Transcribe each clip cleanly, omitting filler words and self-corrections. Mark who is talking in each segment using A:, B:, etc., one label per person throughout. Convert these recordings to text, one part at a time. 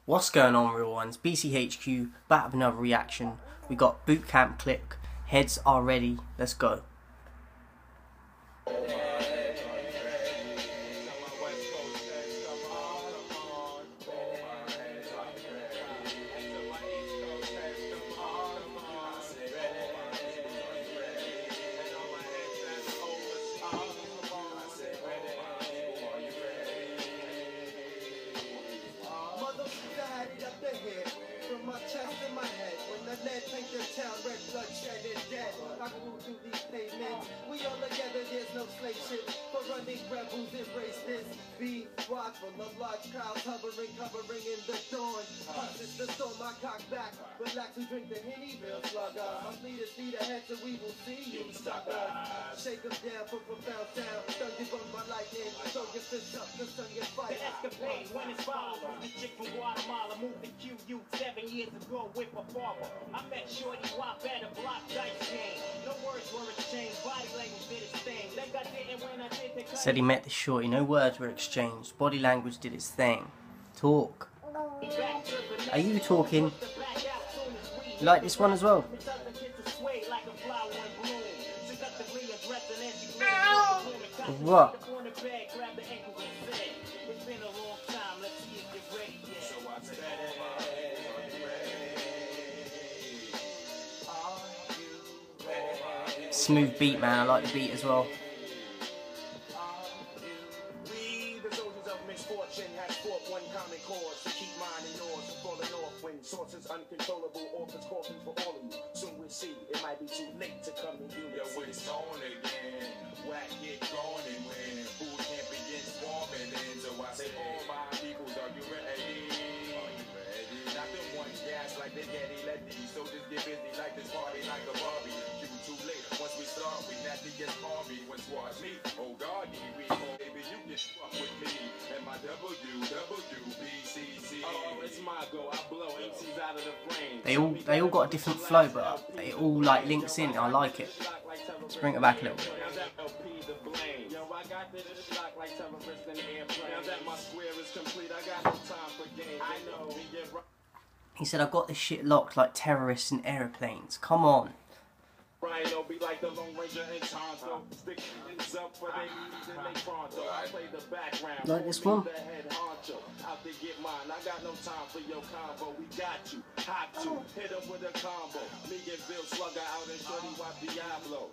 A: What's going on, real ones? BCHQ back with another reaction. We got Boot Camp Click. Heads are ready. Let's go.
B: From my chest to my head, when the lead paint the town red, bloodshed is dead. I grew through these pavements. We all together, there's no slave ship. For running rebels, embrace this. Be watchful of large crowds hovering, covering in the dawn. Hush the storm, I cock back. Relax and drink the Henny, real slugger. My leaders need ahead, so we will see you, sucker. Shake them down for profound sound. Don't give up my lightning. Don't get fish up, the sun get fire.
C: The escapade when it's followed. The chick from Guatemala moved to QU 7 years ago with a barber. I met Shorty Wop at a block dice game. No words were exchanged. Body language did its thing. Like I didn't when I did the
A: Said he met the shorty. No words were exchanged. Body language did its thing. Talk. Are you talking? You like this one as well? What? Smooth beat, man. I like the beat as well.
D: Sources uncontrollable, offers coffee for all of you. Soon we'll see, it might be too late to come and do this.
E: Yo, it's on again. Whack get going and win. Food can't begin swarming in. So I say, all my peoples, are you ready? Are you ready? Not them ones gas like they get elected. So just get busy like this party like a Barbie. You too late. Once we start, we naturally get Barbie. When squad me, oh God, we oh, baby, you can fuck with me. And my WWBCC.
D: Oh, it's my go. I blow MCs out of the frame.
A: They all got a different flow, but it all like links in. I like it. Let's bring it back a little bit. He said, "I've got this shit locked like terrorists in aeroplanes." Come on.
D: Rhino be like the Lone Ranger and Tonto. Stick things up for they needs and they pronto. I play the background.
A: Like this one?
D: The head honcho. Out to get mine. I got no time for your combo. We got you. Hot to hit him with a combo. Me and Bill Slugger out and Shorty Wop Diablo.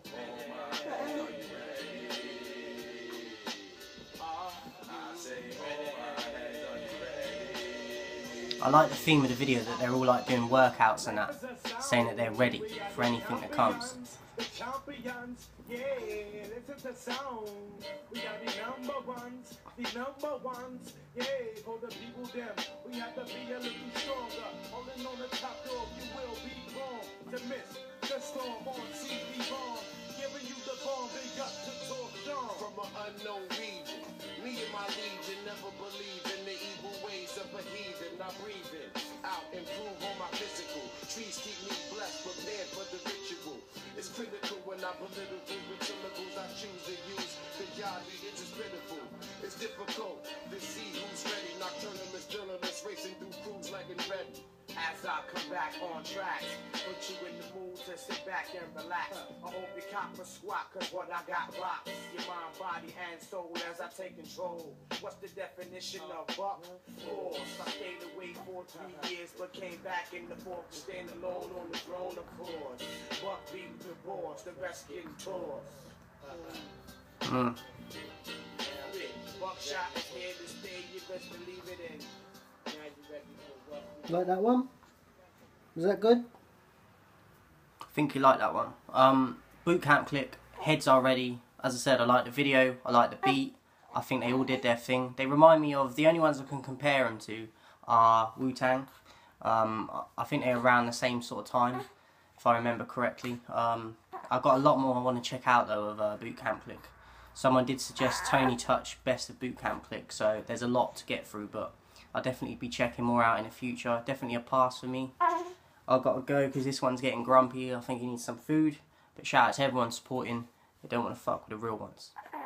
A: I like the theme of the video that they're all like doing workouts and that, saying that they're ready for anything that comes.
B: The champions, yeah, listen to sound. We are the number ones, yeah, for the people them. We have to be a little stronger. Holding on the top dog, you will be wrong to miss the storm on CD bomb. Giving you the bomb, big up to talk Sean.
D: From an unknown region, me and my legion never believe in the evil ways of a heathen. I breathe in, out, improve on my physical. Trees keep me blessed, prepared for the ritual. It's critical when I belittle things with syllables I choose to use. The godly, it is pitiful. It's difficult to see who's ready. Nocturnalist journalists racing through crews like in ready. As I come back on track, put you in the mood to sit back and relax. I hope you cop a squat, cause what I got rocks your mind, body, and soul as I take control. What's the definition of buck? Force. I stayed away for 3 years, but came back in the fourth to stand alone on the throne, of course. Buck beat the boss, the rest getting tossed. Buckshot is here to stay, you best believe it in. Now you ready for what?
A: Like that one? Was that good? I think you like that one. Boot Camp Click, heads are ready. As I said, I like the video, I like the beat. I think they all did their thing. They remind me of, the only ones I can compare them to are Wu-Tang. I think they're around the same sort of time, if I remember correctly. I've got a lot more I want to check out though of Boot Camp Click. Someone did suggest Tony Touch Best of Boot Camp Click, so there's a lot to get through, but I'll definitely be checking more out in the future. Definitely a pass for me. I've got to go because this one's getting grumpy. I think he needs some food. But shout out to everyone supporting. They don't want to fuck with the real ones.